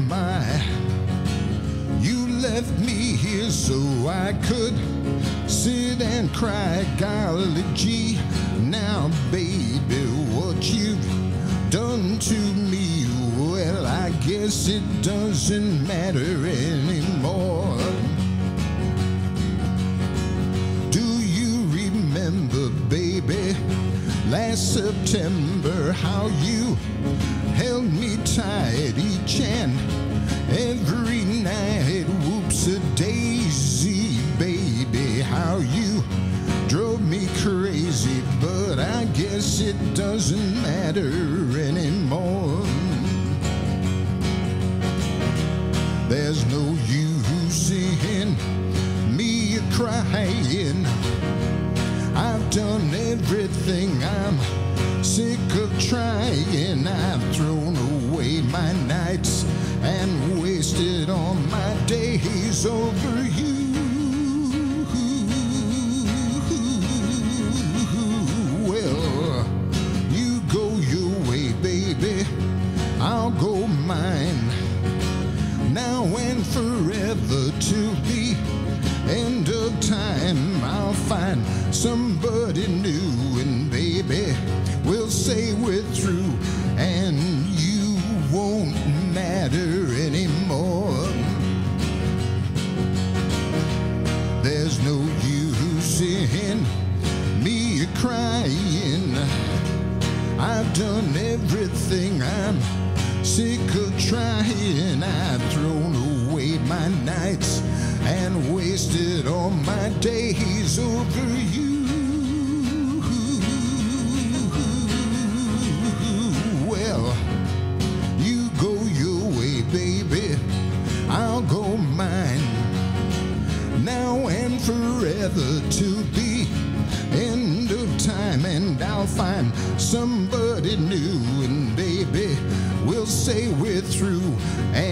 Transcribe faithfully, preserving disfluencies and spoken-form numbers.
my, you left me here so I could sit and cry. Golly gee, now baby, what you've done to me, well, I guess it doesn't matter anymore. Do you remember, baby, last September, how you held me tight each and every night? Whoops-a-daisy, baby, how you drove me crazy, but I guess it doesn't matter anymore. There's no use in me crying. I've done everything, I'm sick of trying. I've thrown away my nights and wasted all my days over you. Well, you go your way, baby, I'll go mine. Now and forever, till the end of time, I'll find somebody new, and baby, we'll say we're through, and you won't matter anymore. There's no use in me crying. I've done everything, I'm sick of trying. I've thrown away my nights and wasted all my days over you. Well, you go your way, baby, I'll go mine. Now and forever, till the end of time, and I'll find somebody new, and baby, we'll say we're through. And